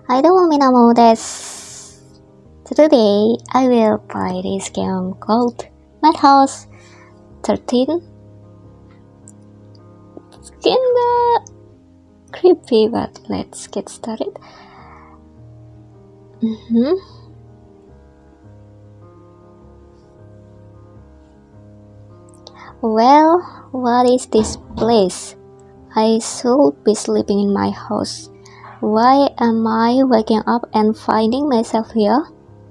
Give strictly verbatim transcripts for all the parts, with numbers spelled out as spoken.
I don't know this. Today I will play this game called Madhouse thirteen. It's kinda creepy, but let's get started. Mm-hmm. Well, what is this place? I should be sleeping in my house. Why am I waking up and finding myself here?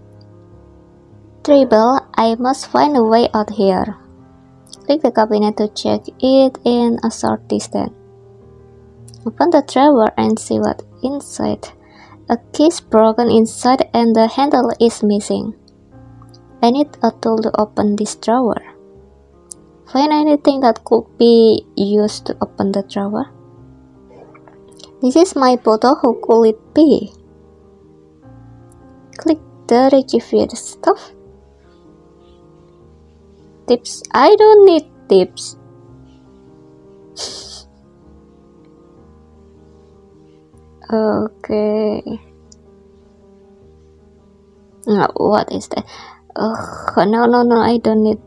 Trouble, I must find a way out here. Click the cabinet to check it in a short distance. Open the drawer and see what's inside. A key is broken inside and the handle is missing. I need a tool to open this drawer. Find anything that could be used to open the drawer. This is my photo, who could it be? Click the retrieve stuff. Tips, I don't need tips. Okay. No, what is that? Oh, no, no, no, I don't need.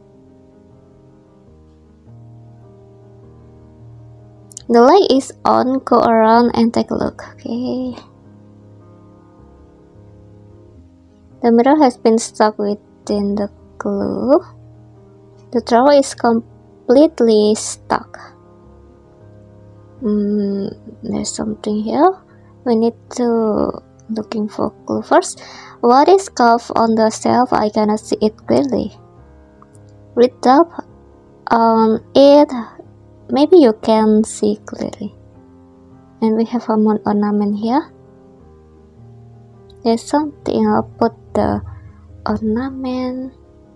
The light is on, go around and take a look. Okay. The mirror has been stuck within the glue. The drawer is completely stuck. Hmm, there's something here. We need to looking for clue first. What is carved on the shelf? I cannot see it clearly. Read up on it. Maybe you can see clearly. And we have a moon ornament here. There's something about the ornament.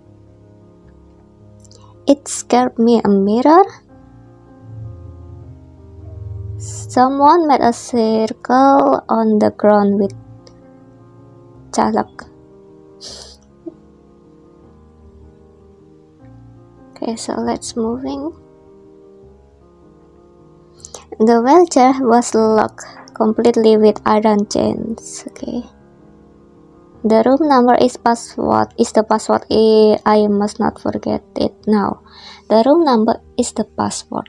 It scared me. A mirror. Someone made a circle on the ground with chalk. Okay, so let's moving. The wheelchair was locked completely with iron chains. Okay. The room number is password. Is the password? I must not forget it now. The room number is the password.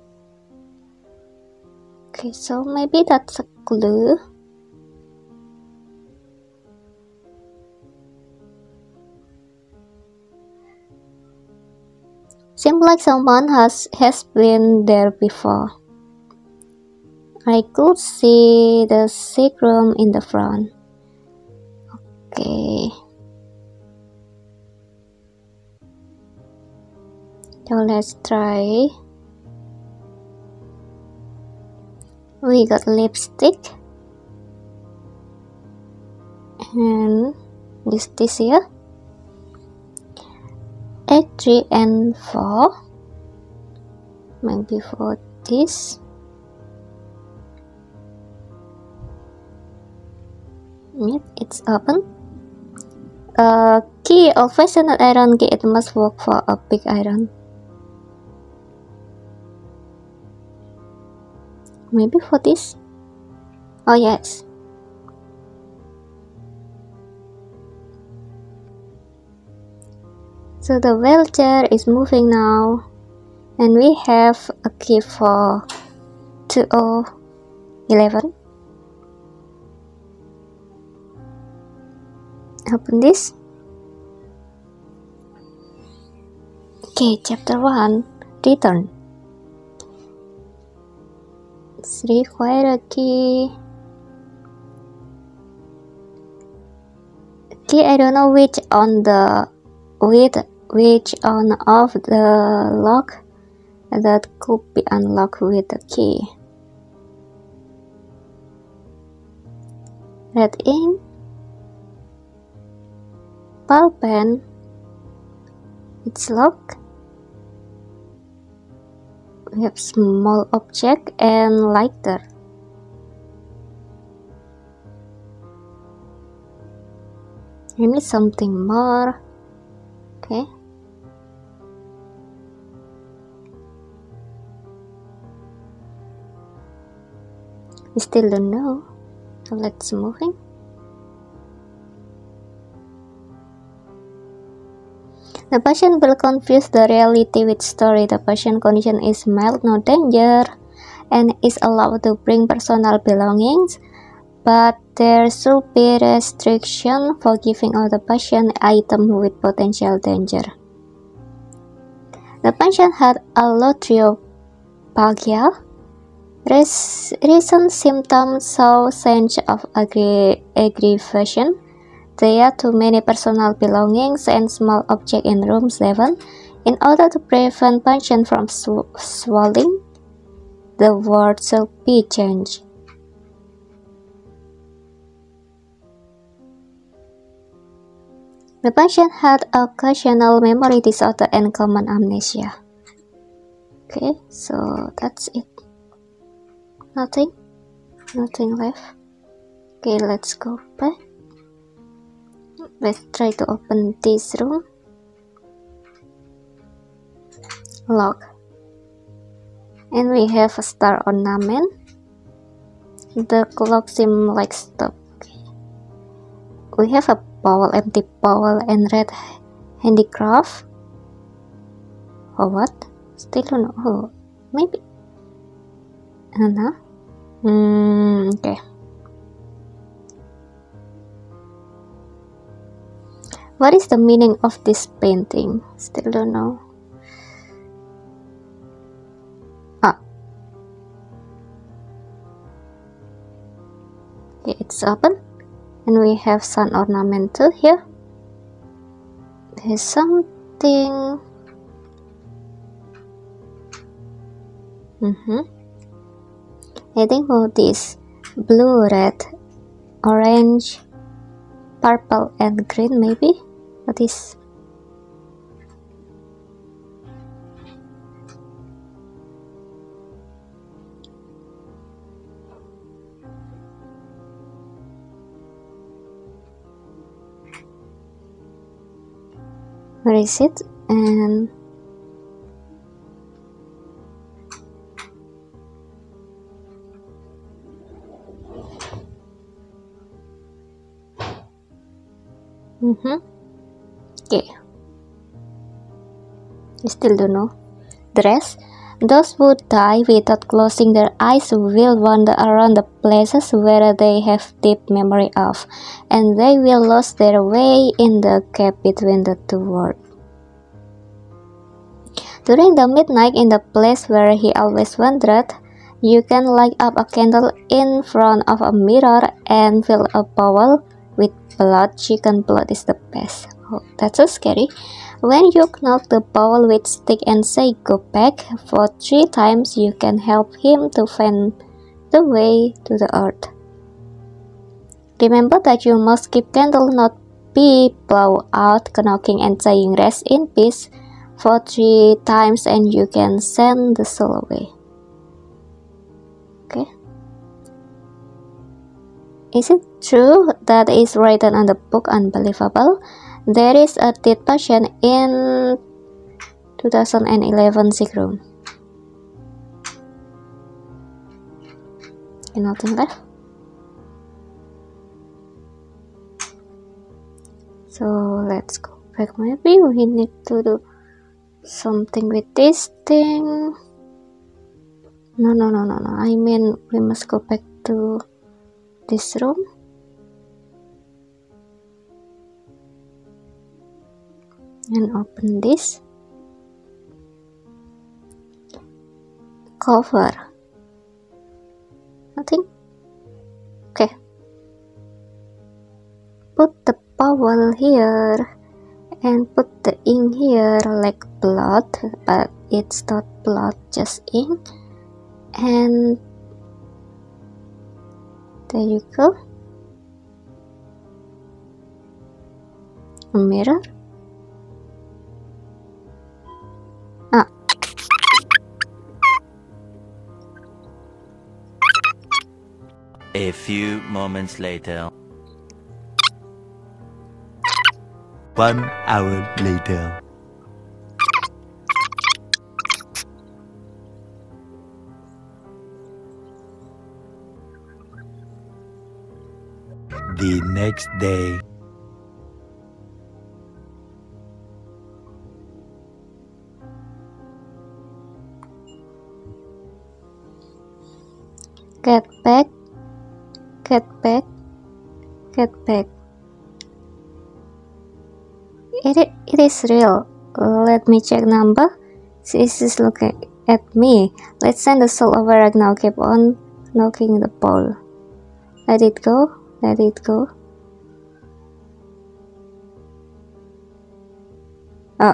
Okay, so maybe that's a clue. Seems like someone has has been there before. I could see the sick room in the front. Okay. So let's try. We got lipstick. And this this here. eight, three, and four. Maybe for this. Yep, it's open. Uh, key, old-fashioned iron key. It must work for a big iron. Maybe for this. Oh yes. So the wheelchair is moving now, and we have a key for two oh eleven. Open this. Okay, chapter one, return. It's require a key. Key, I don't know which on the with which on of the lock that could be unlocked with the key. Red ink. Ball pen. It's locked. We have small object and lighter. I need something more. Okay. We still don't know. So let's moving. The patient will confuse the reality with story. The patient condition is mild, no danger, and is allowed to bring personal belongings, but there should be restriction for giving out the patient item with potential danger. The patient had allotriophagia. Res recent symptoms show sense of aggr aggravation. There are too many personal belongings and small objects in room seven. In order to prevent patient from sw swallowing, the ward should be changed. The patient had occasional memory disorder and common amnesia. Okay, so that's it. Nothing? Nothing left. Okay, let's go back. Let's try to open this room. Lock. And we have a star ornament. The clock seems like stop. Okay. We have a bowl, empty bowl, and red handicraft. Or what? Still don't know. Oh, maybe. I don't know. Hmm, okay. What is the meaning of this painting? Still don't know. Ah. Okay, it's open. And we have sun ornament too here. There's something. Mm-hmm. I think for this blue, red, orange, purple, and green maybe. What is? Where is it? And mm-hmm. Okay. You still don't know. The rest. Those who die without closing their eyes will wander around the places where they have deep memory of, and they will lose their way in the gap between the two worlds. During the midnight, in the place where he always wandered, you can light up a candle in front of a mirror and fill a bowl with blood. Chicken blood is the best. Oh, that's so scary. When you knock the bowl with stick and say go back for three times, you can help him to find the way to the earth. Remember that you must keep candle, not be blow out, knocking and saying rest in peace for three times, and you can send the soul away. Okay. Is it true that is written on the book Unbelievable? There is a dead patient in two thousand eleven sick room. Okay, nothing left. So let's go back. Maybe we need to do something with this thing. No, no, no, no, no. I mean, we must go back to this room. And open this. Cover. Nothing. Okay. Put the bowel here and put the ink here like blood, but it's not blood, just ink. And there you go. A mirror. Ah. A few moments later. One hour later. The next day. Get back, get back, get back. It, it is real. Let me check number. She is looking at me. Let's send the soul over right now. Keep on knocking the ball. Let it go. Let it go. Oh.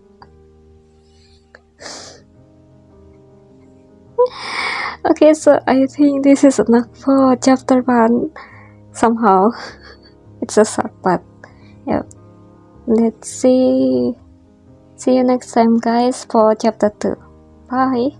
Okay, so I think this is enough for chapter one. Somehow, it's a short part. Yep. Let's see. See you next time, guys, for chapter two. Bye.